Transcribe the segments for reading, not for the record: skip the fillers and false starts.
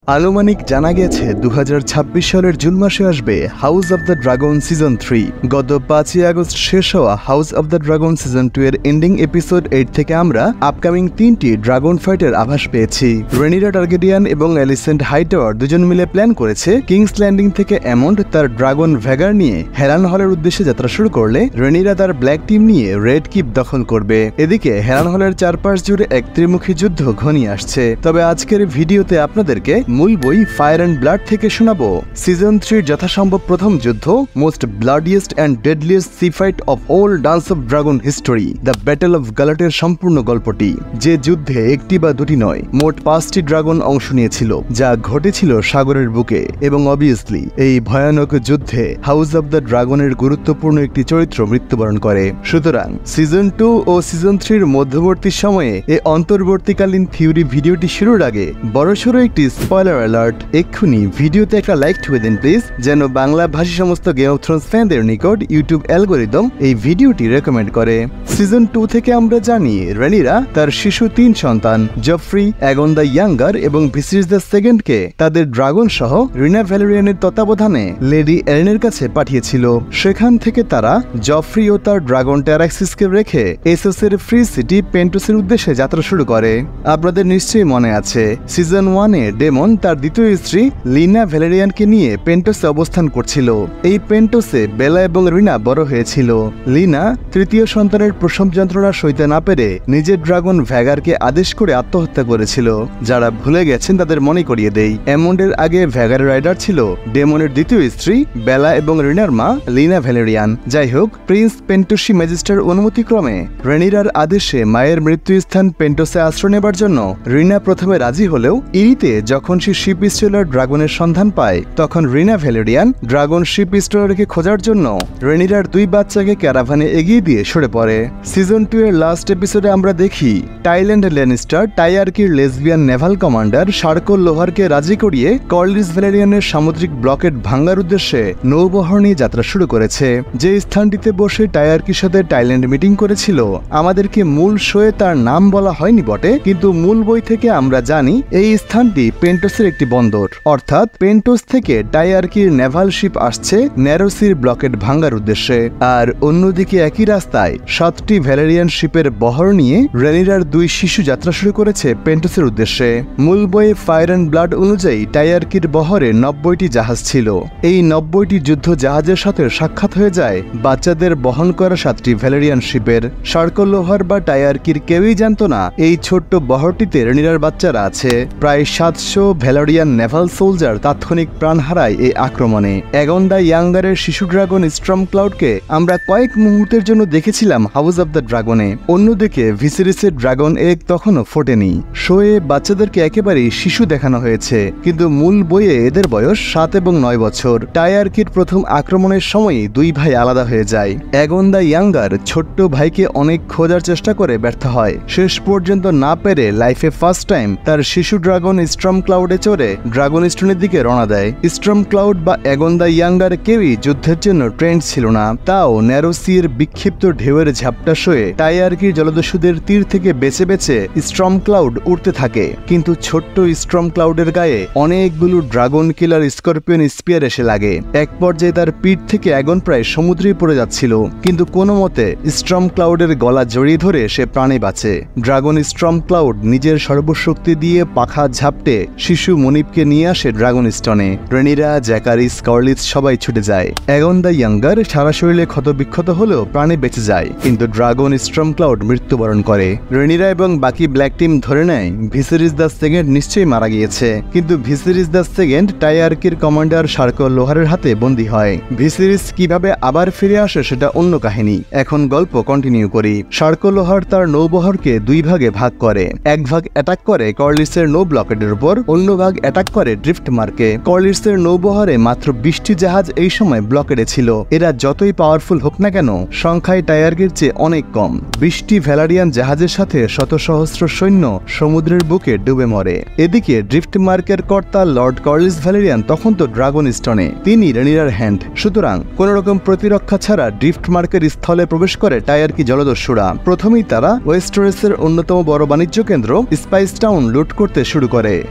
আনুমানিক জানা গেছে 2026 সালের জুন মাসে আসবে House of the Dragon season 3। গত 5ই আগস্ট শেষ হওয়া House of the Dragon season 2 এর এন্ডিং এপিসোড 8 থেকে আমরা আপকামিং 3টি ড্রাগন ফাইটের আভাস পেয়েছি। রেনিরা টার্গেরিয়ান এবং অ্যালিসেন্ট হাইটাওয়ার দুজন মিলে প্ল্যান করেছে কিংস ল্যান্ডিং থেকে অ্যামন্ড তার ড্রাগন ভ্যাগার নিয়ে হেরান হলের উদ্দেশ্যে যাত্রা শুরু করলে রেনিরা তার ব্ল্যাক টিম নিয়ে রেড কিপ দখল করবে। এদিকে হেরান হলের চারপাশ জুড়ে এক ত্রিমুখী যুদ্ধ ঘনিয়ে আসছে। তবে আজকের ভিডিওতে আপনাদেরকে মূল বই ফায়ার অ্যান্ড ব্লাড থেকে শোনাবো সিজন 3 যথাসম্ভব প্রথম যুদ্ধ, most bloodiest and deadliest sea fight of all dance of dragon history, the battle of গালাটের সম্পূর্ণ গল্পটি। যে যুদ্ধে একটি বা দুটি নয়, মোট 5টি ড্রাগন অংশ নিয়েছিল, যা ঘটেছিল সাগরের বুকে। এবং অবভিয়াসলি এই ভয়ানক যুদ্ধে হাউস অব দ্য ড্রাগনের গুরুত্বপূর্ণ একটি চরিত্র মৃত্যুবরণ করে। সুতরাং সিজন 2 ও সিজন 3 মধ্যবর্তী সময়ে এই অন্তর্বর্তীকালীন থিওরি ভিডিওটি শুরুর আগে বড়সড় একটি স্পয়লার অ্যালার্ট। এক্ষুনি ভিডিওতে একটা লাইক ঠুকে দিন প্লিজ, যেন বাংলা ভাষী সমস্ত গেম অফ থ্রোনস ফ্যানদের নিকট ইউটিউব অ্যালগোরিদম এই ভিডিওটি রেকমেন্ড করে। সিজন 2 থেকে আমরা জানি রেনিরা তার শিশু 3 সন্তান জফ্রি, অ্যাগন দ্য ইয়াঙ্গার এবং ভিসেরিস দ্য সেকেন্ডকে তাদের ড্রাগন সহ রিনা ভ্যালেরিয়ানের তত্ত্বাবধানে লেডি এরেনের কাছে পাঠিয়েছিল। সেখান থেকে তারা জফ্রি ও তার ড্রাগন ট্যারাক্সিসকে রেখে এসোসের ফ্রি সিটি পেন্টোসের উদ্দেশ্যে যাত্রা শুরু করে। আপনাদের নিশ্চয়ই মনে আছে সিজন 1-এ ডেমন তার দ্বিতীয় স্ত্রী লিনা ভ্যালেরিয়ানকে নিয়ে পেন্টোসে অবস্থান করছিল। এই পেন্টোসে বেলা এবং রিনা বড় হয়েছিল। লিনা তৃতীয় সন্তানের প্রসব যন্ত্রণা সইতে না পেরে নিজের ড্রাগন ভ্যাগারকে আদেশ করে আত্মহত্যা করেছিল। যারা ভুলে গেছেন তাদের মনে করিয়ে দেই, অ্যামন্ডের আগে ভ্যাগার রাইডার ছিল ডেমনের দ্বিতীয় স্ত্রী বেলা এবং রিনার মা লিনা ভ্যালেরিয়ান। যাই হোক, প্রিন্স পেন্টোসি ম্যাজিস্টার অনুমতিক্রমে রেনিরার আদেশে মায়ের মৃত্যুস্থান পেন্টোসে আশ্রয় নেবার জন্য রিনা প্রথমে রাজি হলেও ইরিতে যখন সে শিপ স্টিলার ড্রাগনের সন্ধান পায়, তখন রিনা ভ্যালেরিয়ান ড্রাগন শিপ স্টিলারকে খোঁজার জন্য রেনিরার 2 বাচ্চাকে ক্যারাভানে এগিয়ে দিয়ে সরে পড়ে। সিজন 2 এর লাস্ট এপিসোডে আমরা দেখি টাইল্যান্ড ল্যানিস্টার টাইয়ারকির লেসবিয়ান নেভাল কমান্ডার শার্কল লোহারকে রাজি করিয়ে কর্লিস ভ্যালেরিয়ানের সামুদ্রিক ব্লকেট ভাঙ্গার উদ্দেশ্যে নৌবহর নিয়ে যাত্রা শুরু করেছে। যে স্থানটিতে বসে টাইয়ারকির সাথে টাইল্যান্ড মিটিং করেছিল, আমাদেরকে মূল শোয়ে তার নাম বলা হয়নি বটে, কিন্তু মূল বই থেকে আমরা জানি এই স্থানটি পেন্টোসের একটি বন্দর। অর্থাৎ পেন্টোস থেকে টাইয়ারকির নেভাল শিপ আসছে ন্যারোসির ব্লকেট ভাঙ্গার উদ্দেশ্যে। আর অন্যদিকে একই রাস্তায় 7টি ভ্যালেরিয়ান শিপের বহর নিয়ে রেনিরার 2 শিশু যাত্রা শুরু করেছে পেন্টোসের উদ্দেশ্যে। মূল বইয়ে ফায়ার অ্যান্ড ব্লাড অনুযায়ী টাইয়ারকির বহরে 90টি জাহাজ ছিল। এই 90টি যুদ্ধ জাহাজের সাথে সাক্ষাৎ হয়ে যায় বাচ্চাদের বহন করা 7টি ভ্যালেরিয়ান শিপের। শার্কল লোহার বা টাইয়ারকির কেউই জানত না এই ছোট্ট বহরটিতে রেনিরার বাচ্চারা আছে। প্রায় 700 ভ্যালেরিয়ান নেভাল সোলজার তাৎক্ষণিক প্রাণ হারায় এই আক্রমণে। অ্যাগন দ্য ইয়াঙ্গারের শিশু ড্রাগন স্ট্রম ক্লাউডকে আমরা কয়েক মুহূর্তের জন্য দেখেছিলাম হাউস অব দ্য ড্রাগনে। অন্যদিকে ভিসেরিসের ড্রাগন এগ তখনও ফোটেনি। শোয়ে বাচ্চাদেরকে একেবারেই শিশু দেখানো হয়েছে, কিন্তু মূল বইয়ে এদের বয়স 7 এবং 9 বছর। টাইয়ারকির প্রথম আক্রমণের সময়ই 2 ভাই আলাদা হয়ে যায়। অ্যাগন দ্য ইয়াঙ্গার ছোট্ট ভাইকে অনেক খোঁজার চেষ্টা করে ব্যর্থ হয়। শেষ পর্যন্ত না পেরে লাইফে ফার্স্ট টাইম তার শিশু ড্রাগন স্ট্রম ক্লাউডে চড়ে ড্রাগন স্টোনের দিকে রওনা দেয়। স্ট্রম ক্লাউড বা অ্যাগন দ্য ইয়াঙ্গার কেউই যুদ্ধের জন্য ট্রেন্ড ছিল না। তাও ন্যারোসির বিক্ষিপ্ত ঢেউয়ের ঝাপটা সয়ে টাইয়ারকির জলদস্যুদের তীর থেকে বেছে বেছে স্ট্রম ক্লাউড উড়তে থাকে। কিন্তু ছোট্ট স্ট্রম ক্লাউডের গায়ে অনেকগুলো ড্রাগন কিলার স্করপিয়ন স্পিয়ার এসে লাগে। এক পর্যায়ে তার পিঠ থেকে অ্যাগন প্রায় সমুদ্রে পড়ে যাচ্ছিল, কিন্তু কোনো মতে স্ট্রম ক্লাউডের গলা জড়িয়ে ধরে সে প্রাণে বাঁচে। ড্রাগন স্ট্রম ক্লাউড নিজের সর্বশক্তি দিয়ে পাখা ঝাপটে শিশু মনিপকে নিয়ে আসে ড্রাগন স্টোনে। রেনিরা, জ্যাকারিস, কর্লিস সবাই ছুটে যায়। অ্যাগন দ্য ইয়াঙ্গার সারা শরীরে ক্ষতবিক্ষত হলেও প্রাণে বেঁচে যায়, কিন্তু ড্রাগন স্ট্রম ক্লাউড মৃত্যুবরণ করে। রেনিরা এবং বাকি ব্ল্যাক টিম ধরে নেয় ভিসেরিস দ্য সেকেন্ড নিশ্চয়ই মারা গিয়েছে, কিন্তু ভিসেরিস দ্য সেকেন্ড টাইয়ারকির কমান্ডার শার্কল লোহারের হাতে বন্দী হয়। ভিসেরিস কিভাবে আবার ফিরে আসে সেটা অন্য কাহিনী। এখন গল্প কন্টিনিউ করি। শার্কল লোহার তার নৌবহরকে 2 ভাগে ভাগ করে। এক ভাগ অ্যাটাক করে কর্লিসের নৌ ব্লকেটের উপর, অন্য ভাগ অ্যাটাক করে ড্রিফট মার্কে। কর্লিসের নৌবহরে মাত্র 20টি জাহাজ এই সময় ব্লকেটে ছিল। এরা যতই পাওয়ারফুল হোক না কেন, সংখ্যায় টাইয়ারকির চেয়ে অনেক কম। 20টি ভ্যালারিয়ান জাহাজের সাথে শত সহস্র সৈন্য সমুদ্রের বুকে ডুবে মরে। এদিকে ড্রিফট মার্কের কর্তা লর্ড কর্লিস ভ্যালেরিয়ান তখন তো ড্রাগন স্টোনে, তিনি রেনিরার হ্যান্ড। সুতরাং কোন রকম প্রতিরক্ষা ছাড়া ড্রিফট মার্কের স্থলে প্রবেশ করে টাইয়ারকি জলদস্যুরা। প্রথমেই তারা ওয়েস্টারেসের অন্যতম বড় বাণিজ্য কেন্দ্র স্পাইস টাউন লুট করতে শুরু করে। প্রায়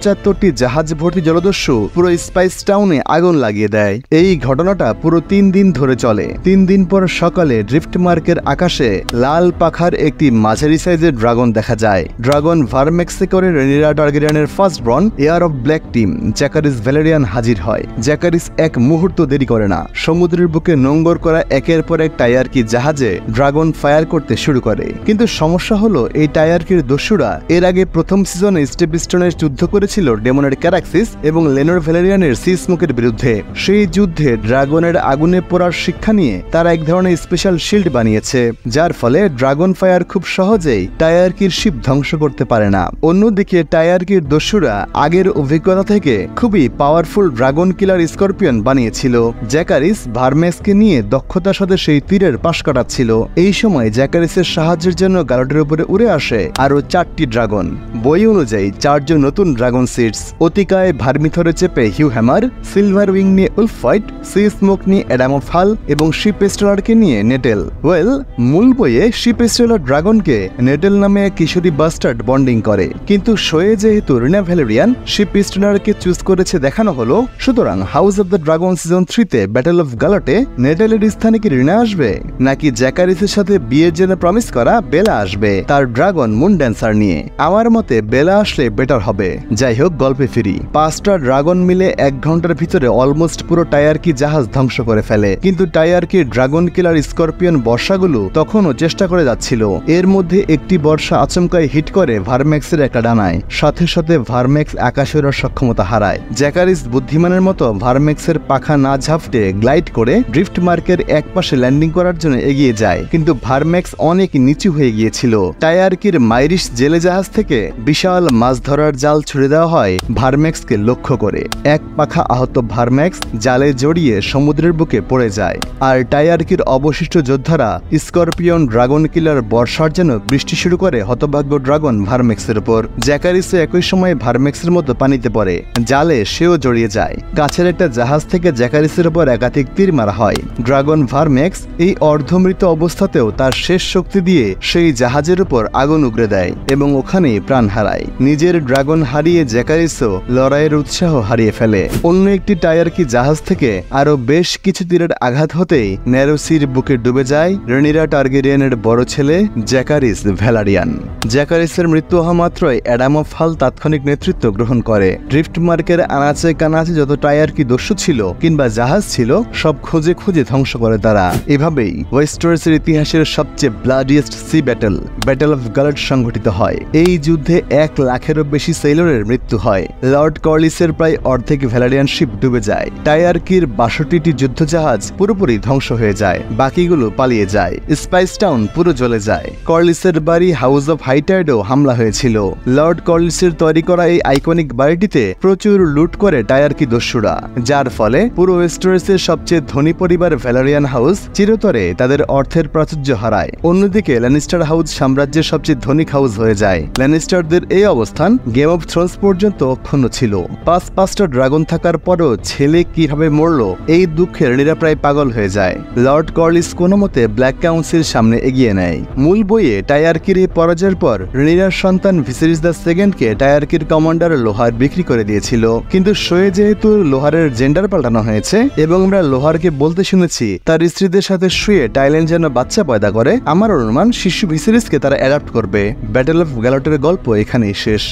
75টি জাহাজ ভর্তি জলদস্যু পুরো স্পাইস টাউনে আগুন লাগিয়ে দেয়। এই ঘটনাটা পুরো 3 দিন ধরে চলে। 3 দিন পর সকালে ড্রিফট মার্কের আকাশে লাল পাখার একটি মাঝারি সাইজের ড্রাগন দেখা যায়। ড্রাগন ভারম্যাক্সে করে রেনিরা টারগেরিয়ানের first born heir of black team Jacaerys Velaryon হাজির হয়। জ্যাকারিস এক মুহূর্ত দেরি করে না, সমুদ্রের বুকে নোঙ্গর করা একের পর এক টায়ারকি জাহাজে ড্রাগন ফায়ার করতে শুরু করে। কিন্তু সমস্যা হলো এই টায়ারকির দস্যুরা এর আগে প্রথম সিজনে স্টেপিস্টনের যুদ্ধ করেছিল ডেমনের ক্যারাক্সিস এবং লেনোর ভ্যালেরিয়ানের সি স্মোকের বিরুদ্ধে। সেই যুদ্ধে ড্রাগনের আগুনে পোড়ার শিক্ষা নিয়ে তারা এক ধরনের স্পেশাল শিল্ড বানিয়েছে, যার ফলে ড্রাগন ফায়ার খুব সহজেই টায়ারকির শিপ ধ্বংস করতে পারে না। অন্যদিকে টায়ারকির দস্যুরা আগের অভিজ্ঞতা থেকে খুবই পাওয়ারফুল ড্রাগন কিলার স্করপিয়ন বানিয়েছিল। জ্যাকারিস ভারম্যাক্সকে নিয়ে দক্ষতার সাথে সেই তীরের পাশ কাটাচ্ছিল। এই সময় জ্যাকারিসের সাহায্যের জন্য গালটের উপরে উড়ে আসে আরো 4টি ড্রাগন। বই অনুযায়ী 4 জন নতুন ড্রাগন সিডস, অতিকায় ভার্মিথরে চেপে হিউ হ্যামার, সিলভার উইং নিয়ে উলফাইট, সি স্মোক নিয়ে অ্যাডাম অফ হাল এবং শিপ স্টেলারকে নিয়ে নেটেল। মূল বইয়ে শিপ স্টেলার ড্রাগনকে নেটেল নামে এক কিশোরী বাস্টার্ড বন্ডিং করে, কিন্তু শোয়ে যেহেতু রিনা ভ্যালেরিয়ান শিপ স্টেলারকে চুজ করেছে দেখানো হলো, সুতরাং House of the Dragon season 3-তে ব্যাটল অফ গালটে নেটেলের স্থানে কি রিনা আসবে, নাকি জ্যাকারিসের সাথে বিয়ের জন্য প্রমিস করা বেলা আসবে তার ড্রাগন মুন ড্যান্সার নিয়ে? আমার মতে বেলা আসলে বেটার হবে। যাই হোক, গল্পে ফিরি। 5টা ড্রাগন মিলে 1 ঘন্টার ভিতরে অলমোস্ট পুরো টায়ারকি জাহাজ ধ্বংস করে ফেলে, কিন্তু টায়ারকি ড্রাগন কিলার স্করপিয়ন বর্ষাগুলো তখনও চেষ্টা করে যাচ্ছিল। এর মধ্যে একটি বর্ষা আচমকায় হিট করে ভারম্যাক্সের একটা ডানায়, সাথে সাথে ভারম্যাক্স আকাশে ওড়ার সক্ষমতা হারায়। জ্যাকারিস বুদ্ধিমানের মতো ভারম্যাক্সের পাখা না ঝাপটে গ্লাইড করে ড্রিফট মার্কের এক পাশে ল্যান্ডিং করার জন্য এগিয়ে যায়, কিন্তু ভারম্যাক্স অনেক নিচু হয়ে গিয়েছিল। টায়ারকির মাইরিশ জেলে জাহাজ থেকে বিশাল মাছ ধরার জাল ছুড়ে দেওয়া হয় ভারম্যাক্সকে লক্ষ্য করে। এক পাখা আহত ভারম্যাক্স জালে জড়িয়ে সমুদ্রের বুকে পড়ে যায়, আর টায়ারকির অবশিষ্ট যোদ্ধারা স্করপিয়ন ড্রাগন কিলার বর্ষার জন্য বৃষ্টি শুরু করে হতভাগ্য ড্রাগন ভারম্যাক্সের উপর। জ্যাকারিসও একই সময় ভারম্যাক্সের মতো পানিতে পড়ে, জালে সেও জড়িয়ে যায়। কাছের একটা জাহাজ থেকে জ্যাকারিসের উপর একাধিক তীর মারা হয়। ড্রাগন ভারম্যাক্স এই অর্ধমৃত অবস্থাতেও তার শেষ শক্তি দিয়ে সেই জাহাজের উপর আগুন উগরে দেয় এবং ওখানেই প্রাণ হারায়। নিজের ড্রাগন হারিয়ে জ্যাকারিসও লড়াইয়ের উৎসাহ হারিয়ে ফেলে। অন্য একটি টায়ারকি জাহাজ থেকে আরো বেশ কিছু তীরের আঘাত হতেই ন্যারোসির বুকে ডুবে যায় রেনিরা টারগেরিয়ানের বড় ছেলে জ্যাকারিস ভ্যালারিয়ান। জ্যাকারিসের মৃত্যু হওয়া মাত্রই অ্যাডাম অফ হাল তাৎক্ষণিক নেতৃত্ব গ্রহণ করে। ড্রিফট মার্কের আনাচে কানাচে যত টায়ারকি দস্যু ছিল কিংবা জাহাজ ছিল সব খুঁজে খুঁজে ধ্বংস করে তারা। এভাবেই ওয়েস্টারসের ইতিহাসের সবচেয়ে bloodiest sea battle of Gullet সংঘটিত হয়। এই যুদ্ধে 1 লাখেরও বেশি সেলরের মৃত্যু হয়। লর্ড কর্লিসের প্রায় অর্ধেক ভ্যালেরিয়ান শিপ ডুবে যায়। টায়ারকির 62টি যুদ্ধজাহাজ পুরোপুরি ধ্বংস হয়ে যায়, বাকিগুলো পালিয়ে যায়। স্পাইস টাউন পুরো জ্বলে যায়। কর্লিসের বাড়ি হাউস অফ হাইটাইডও হামলা হয়েছিল। লর্ড কর্লিসের তৈরি করা এই আইকনিক বাড়িটিতে প্রচুর লুট করে টায়ারকি দস্যুরা, যার ফলে পুরো ওয়েস্টারসের সবচেয়ে ধনী পরিবার ভ্যালেরিয়ান হাউস চিরতরে তাদের অর্থের প্রাচুর্য হারায়। অন্যদিকে ল্যানিস্টার হাউস সাম্রাজ্যের সবচেয়ে ধনী হাউস হয়ে যায়। ল্যানিস্টারদের এই অবস্থান গেম অফ থ্রোনস পর্যন্ত অক্ষুণ্ণ ছিল। 5টা ড্রাগন থাকার পরও ছেলে কিভাবে মরল এই দুঃখে রেনিরা প্রায় পাগল হয়ে যায়। লর্ড কর্লিস কোনো মতে ব্ল্যাক কাউন্সিল সামনে এগিয়ে নেয়। মূল বইয়ে টায়ারকির এই পরাজয়ের পর রেনিরার সন্তান ভিসেরিস দ্য সেকেন্ডকে টায়ারকির কমান্ডার লোহার বিক্রি করে দিয়েছিল, কিন্তু শোয়ে যেহেতু লোহারের জেন্ডার পাল্টানো হয়েছে এবং আমরা লোহারকে বলতে শুনেছি তার স্ত্রীদের সাথে শুয়ে টাইলেন যেন বাচ্চা পয়দা করে, আমার অনুমান শিশু ভিসেরিসকে তারা অ্যাডাপ্ট করবে। ব্যাটল অফ গ্যালটের গল্প এখানেই শেষ।